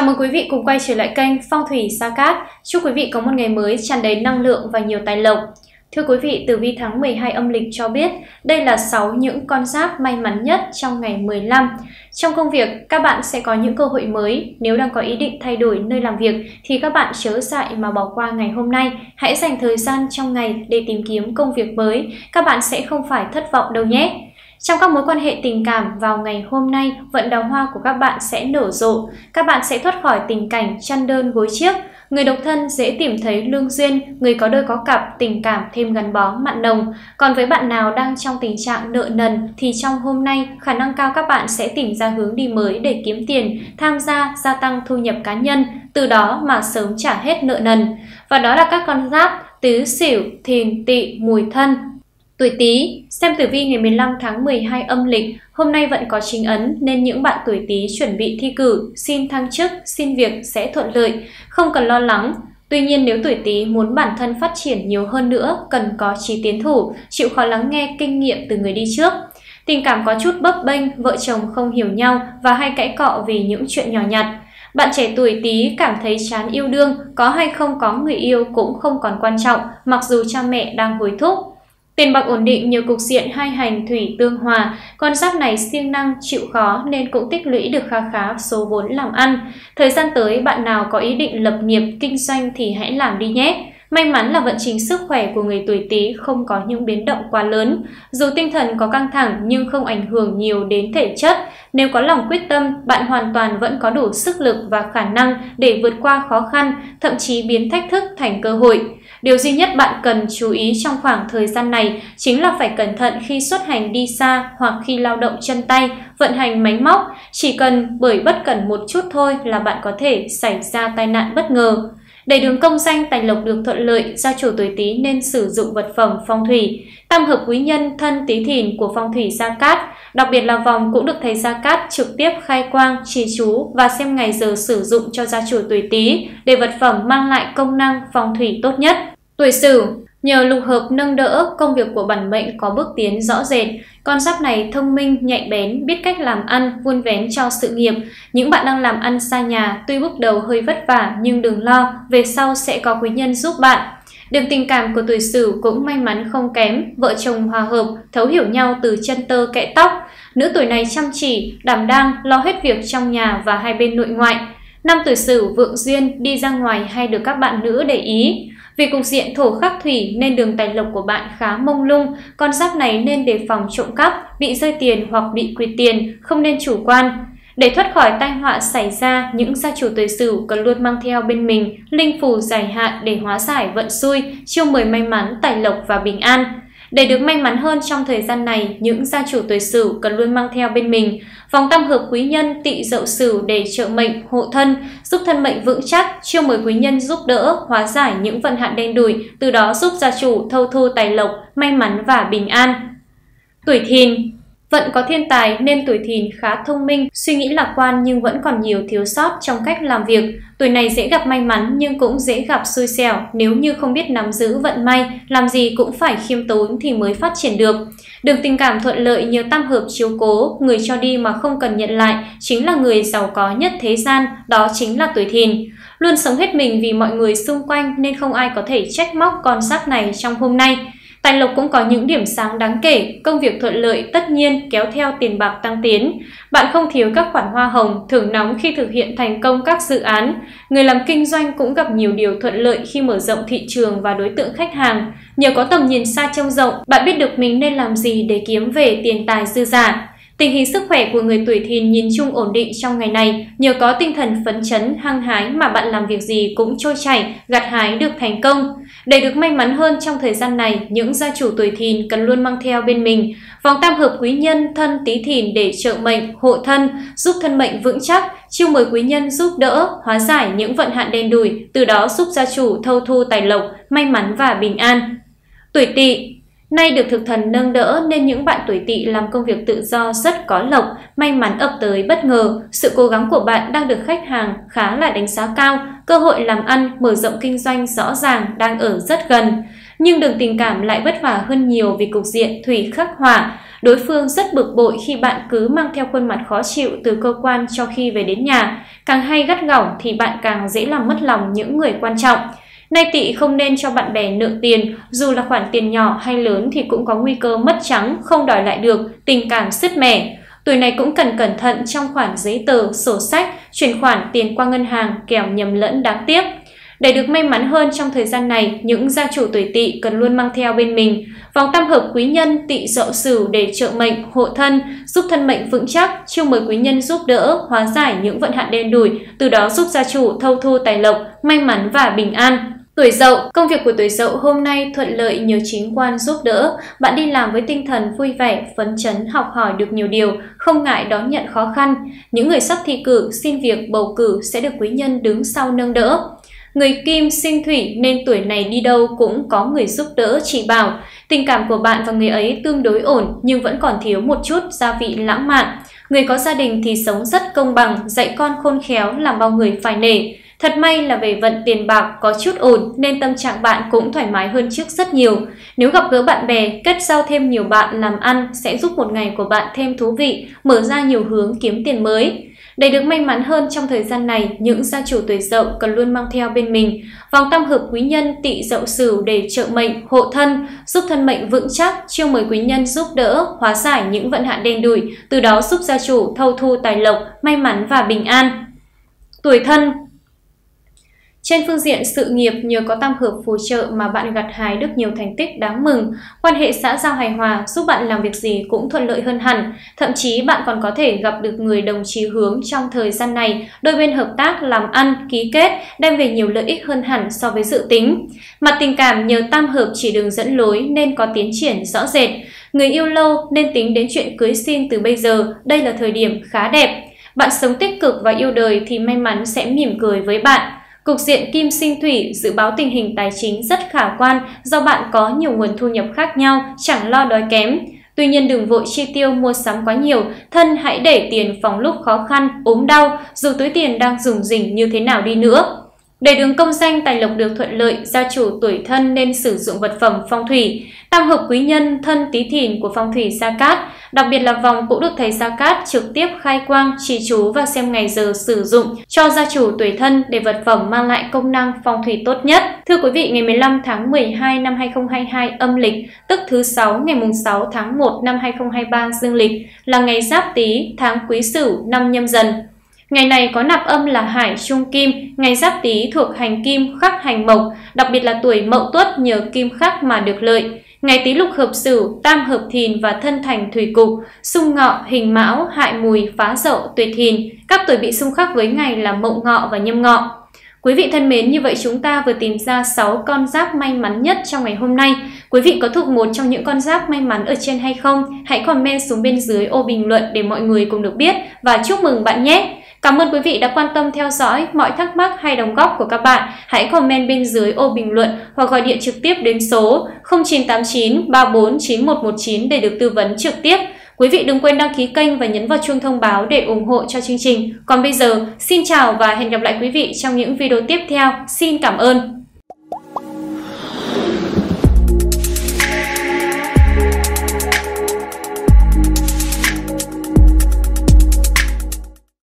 mừng quý vị cùng quay trở lại kênh Phong thủy Sa Cát. Chúc quý vị có một ngày mới tràn đầy năng lượng và nhiều tài lộc. Thưa quý vị, tử vi tháng 12 âm lịch cho biết đây là 6 những con giáp may mắn nhất trong ngày 15. Trong công việc, các bạn sẽ có những cơ hội mới. Nếu đang có ý định thay đổi nơi làm việc thì các bạn chớ dại mà bỏ qua ngày hôm nay. Hãy dành thời gian trong ngày để tìm kiếm công việc mới. Các bạn sẽ không phải thất vọng đâu nhé. Trong các mối quan hệ tình cảm vào ngày hôm nay, vận đào hoa của các bạn sẽ nở rộ. Các bạn sẽ thoát khỏi tình cảnh chăn đơn gối chiếc. Người độc thân dễ tìm thấy lương duyên, người có đôi có cặp tình cảm thêm gắn bó mặn nồng. Còn với bạn nào đang trong tình trạng nợ nần thì trong hôm nay, khả năng cao các bạn sẽ tìm ra hướng đi mới để kiếm tiền, tham gia, gia tăng thu nhập cá nhân, từ đó mà sớm trả hết nợ nần. Và đó là các con giáp Tý, Sửu, Thìn, Tỵ, Mùi, Thân. Tuổi Tý, xem tử vi ngày 15 tháng 12 âm lịch, hôm nay vẫn có chính ấn nên những bạn tuổi Tý chuẩn bị thi cử, xin thăng chức, xin việc sẽ thuận lợi, không cần lo lắng. Tuy nhiên nếu tuổi Tý muốn bản thân phát triển nhiều hơn nữa, cần có chí tiến thủ, chịu khó lắng nghe kinh nghiệm từ người đi trước. Tình cảm có chút bấp bênh, vợ chồng không hiểu nhau và hay cãi cọ vì những chuyện nhỏ nhặt. Bạn trẻ tuổi Tý cảm thấy chán yêu đương, có hay không có người yêu cũng không còn quan trọng, mặc dù cha mẹ đang hối thúc. Tiền bạc ổn định nhờ cục diện hai hành thủy tương hòa, con giáp này siêng năng chịu khó nên cũng tích lũy được kha khá số vốn làm ăn. Thời gian tới bạn nào có ý định lập nghiệp kinh doanh thì hãy làm đi nhé. May mắn là vận trình sức khỏe của người tuổi Tý không có những biến động quá lớn. Dù tinh thần có căng thẳng nhưng không ảnh hưởng nhiều đến thể chất. Nếu có lòng quyết tâm, bạn hoàn toàn vẫn có đủ sức lực và khả năng để vượt qua khó khăn, thậm chí biến thách thức thành cơ hội. Điều duy nhất bạn cần chú ý trong khoảng thời gian này chính là phải cẩn thận khi xuất hành đi xa hoặc khi lao động chân tay, vận hành máy móc. Chỉ cần bởi bất cẩn một chút thôi là bạn có thể xảy ra tai nạn bất ngờ. Để đường công danh tài lộc được thuận lợi, gia chủ tuổi Tý nên sử dụng vật phẩm phong thủy. Tam hợp quý nhân Thân, Tý, Thìn của phong thủy Sa Cát, đặc biệt là vòng cũng được thầy Sa Cát trực tiếp khai quang, trì chú và xem ngày giờ sử dụng cho gia chủ tuổi Tý để vật phẩm mang lại công năng phong thủy tốt nhất. Tuổi Sửu, nhờ lục hợp nâng đỡ, công việc của bản mệnh có bước tiến rõ rệt. Con giáp này thông minh, nhạy bén, biết cách làm ăn, vun vén cho sự nghiệp. Những bạn đang làm ăn xa nhà, tuy bước đầu hơi vất vả nhưng đừng lo, về sau sẽ có quý nhân giúp bạn. Đường tình cảm của tuổi Sửu cũng may mắn không kém, vợ chồng hòa hợp, thấu hiểu nhau từ chân tơ kẽ tóc. Nữ tuổi này chăm chỉ, đảm đang, lo hết việc trong nhà và hai bên nội ngoại. Năm tuổi Sửu vượng duyên, đi ra ngoài hay được các bạn nữ để ý. Vì cục diện thổ khắc thủy nên đường tài lộc của bạn khá mông lung, con giáp này nên đề phòng trộm cắp, bị rơi tiền hoặc bị quỵt tiền, không nên chủ quan. Để thoát khỏi tai họa xảy ra, những gia chủ tuổi Sửu cần luôn mang theo bên mình linh phù giải hạn để hóa giải vận xui, chiêu mời may mắn, tài lộc và bình an. Để được may mắn hơn trong thời gian này, những gia chủ tuổi Sửu cần luôn mang theo bên mình vòng tam hợp quý nhân Tỵ, Dậu, Sửu để trợ mệnh, hộ thân, giúp thân mệnh vững chắc, chiêu mời quý nhân giúp đỡ, hóa giải những vận hạn đen đủi, từ đó giúp gia chủ thâu thu tài lộc, may mắn và bình an. Tuổi Thìn, vận có thiên tài nên tuổi Thìn khá thông minh, suy nghĩ lạc quan nhưng vẫn còn nhiều thiếu sót trong cách làm việc. Tuổi này dễ gặp may mắn nhưng cũng dễ gặp xui xẻo, nếu như không biết nắm giữ vận may, làm gì cũng phải khiêm tốn thì mới phát triển được. Đường tình cảm thuận lợi nhờ tam hợp chiếu cố, người cho đi mà không cần nhận lại chính là người giàu có nhất thế gian, đó chính là tuổi Thìn. Luôn sống hết mình vì mọi người xung quanh nên không ai có thể trách móc con giáp này trong hôm nay. Tài lộc cũng có những điểm sáng đáng kể, công việc thuận lợi tất nhiên kéo theo tiền bạc tăng tiến. Bạn không thiếu các khoản hoa hồng, thưởng nóng khi thực hiện thành công các dự án. Người làm kinh doanh cũng gặp nhiều điều thuận lợi khi mở rộng thị trường và đối tượng khách hàng. Nhờ có tầm nhìn xa trông rộng, bạn biết được mình nên làm gì để kiếm về tiền tài dư dả. Tình hình sức khỏe của người tuổi Thìn nhìn chung ổn định trong ngày này, nhờ có tinh thần phấn chấn, hăng hái mà bạn làm việc gì cũng trôi chảy, gặt hái được thành công. Để được may mắn hơn trong thời gian này, những gia chủ tuổi Thìn cần luôn mang theo bên mình vòng tam hợp quý nhân Thân, Tý, Thìn để trợ mệnh, hộ thân, giúp thân mệnh vững chắc, chiêu mời quý nhân giúp đỡ, hóa giải những vận hạn đen đủi, từ đó giúp gia chủ thâu thu tài lộc, may mắn và bình an. Tuổi Tỵ, Nay được thực thần nâng đỡ nên những bạn tuổi Tỵ làm công việc tự do rất có lộc, may mắn ập tới bất ngờ. Sự cố gắng của bạn đang được khách hàng khá là đánh giá cao, cơ hội làm ăn, mở rộng kinh doanh rõ ràng đang ở rất gần. Nhưng đường tình cảm lại vất vả hơn nhiều vì cục diện thủy khắc hỏa. Đối phương rất bực bội khi bạn cứ mang theo khuôn mặt khó chịu từ cơ quan cho khi về đến nhà. Càng hay gắt gỏng thì bạn càng dễ làm mất lòng những người quan trọng. Nay Tỵ không nên cho bạn bè nợ tiền, dù là khoản tiền nhỏ hay lớn thì cũng có nguy cơ mất trắng, không đòi lại được, tình cảm sứt mẻ. Tuổi này cũng cần cẩn thận trong khoản giấy tờ, sổ sách, chuyển khoản tiền qua ngân hàng kẻo nhầm lẫn đáng tiếc. Để được may mắn hơn trong thời gian này, những gia chủ tuổi Tỵ cần luôn mang theo bên mình vòng tam hợp quý nhân Tỵ Dậu Sửu để trợ mệnh, hộ thân, giúp thân mệnh vững chắc, chiêu mời quý nhân giúp đỡ, hóa giải những vận hạn đen đủi, từ đó giúp gia chủ thâu thu tài lộc, may mắn và bình an. Tuổi Dậu, công việc của tuổi Dậu hôm nay thuận lợi nhờ chính quan giúp đỡ, bạn đi làm với tinh thần vui vẻ, phấn chấn, học hỏi được nhiều điều, không ngại đón nhận khó khăn. Những người sắp thi cử, xin việc, bầu cử sẽ được quý nhân đứng sau nâng đỡ. Người Kim sinh thủy nên tuổi này đi đâu cũng có người giúp đỡ chỉ bảo. Tình cảm của bạn và người ấy tương đối ổn nhưng vẫn còn thiếu một chút gia vị lãng mạn. Người có gia đình thì sống rất công bằng, dạy con khôn khéo làm bao người phải nể. Thật may là về vận tiền bạc có chút ổn nên tâm trạng bạn cũng thoải mái hơn trước rất nhiều. Nếu gặp gỡ bạn bè, kết giao thêm nhiều bạn làm ăn sẽ giúp một ngày của bạn thêm thú vị, mở ra nhiều hướng kiếm tiền mới. Để được may mắn hơn trong thời gian này, những gia chủ tuổi Dậu cần luôn mang theo bên mình vòng tam hợp quý nhân Tỵ Dậu Sửu để trợ mệnh, hộ thân, giúp thân mệnh vững chắc, chiêu mời quý nhân giúp đỡ, hóa giải những vận hạn đen đủi, từ đó giúp gia chủ thâu thu tài lộc, may mắn và bình an. Tuổi Thân. Trên phương diện sự nghiệp, nhờ có tam hợp phù trợ mà bạn gặt hái được nhiều thành tích đáng mừng. Quan hệ xã giao hài hòa giúp bạn làm việc gì cũng thuận lợi hơn hẳn. Thậm chí bạn còn có thể gặp được người đồng chí hướng trong thời gian này, đôi bên hợp tác làm ăn, ký kết, đem về nhiều lợi ích hơn hẳn so với dự tính. Mặt tình cảm nhờ tam hợp chỉ đường dẫn lối nên có tiến triển rõ rệt. Người yêu lâu nên tính đến chuyện cưới xin từ bây giờ, đây là thời điểm khá đẹp. Bạn sống tích cực và yêu đời thì may mắn sẽ mỉm cười với bạn. Cục diện Kim sinh thủy dự báo tình hình tài chính rất khả quan do bạn có nhiều nguồn thu nhập khác nhau, chẳng lo đói kém. Tuy nhiên đừng vội chi tiêu mua sắm quá nhiều, thân hãy để tiền phòng lúc khó khăn, ốm đau, dù túi tiền đang rủng rỉnh như thế nào đi nữa. Để đường công danh tài lộc được thuận lợi, gia chủ tuổi Thân nên sử dụng vật phẩm phong thủy. Tam hợp quý nhân Thân Tý Thìn của phong thủy Sa Cát, đặc biệt là vòng cũng được thầy Sa Cát trực tiếp khai quang, trì chú và xem ngày giờ sử dụng cho gia chủ tuổi Thân để vật phẩm mang lại công năng phong thủy tốt nhất. Thưa quý vị, ngày 15 tháng 12 năm 2022 âm lịch, tức thứ 6 ngày 6 tháng 1 năm 2023 dương lịch, là ngày Giáp Tý, tháng Quý Sửu, năm Nhâm Dần. Ngày này có nạp âm là Hải Trung Kim, ngày Giáp Tý thuộc hành Kim khắc hành Mộc, đặc biệt là tuổi Mậu Tuất nhờ Kim khắc mà được lợi. Ngày Tý lục hợp Sửu, tam hợp Thìn và thân thành thủy cục, xung Ngọ, hình Mão, hại Mùi, phá Dậu, tuyệt Thìn. Các tuổi bị xung khắc với ngày là Mậu Ngọ và Nhâm Ngọ. Quý vị thân mến, như vậy chúng ta vừa tìm ra 6 con giáp may mắn nhất trong ngày hôm nay. Quý vị có thuộc một trong những con giáp may mắn ở trên hay không? Hãy comment xuống bên dưới ô bình luận để mọi người cùng được biết và chúc mừng bạn nhé! Cảm ơn quý vị đã quan tâm theo dõi. Mọi thắc mắc hay đóng góp của các bạn hãy comment bên dưới ô bình luận hoặc gọi điện trực tiếp đến số 0989 34 9119 để được tư vấn trực tiếp. Quý vị đừng quên đăng ký kênh và nhấn vào chuông thông báo để ủng hộ cho chương trình. Còn bây giờ, xin chào và hẹn gặp lại quý vị trong những video tiếp theo. Xin cảm ơn.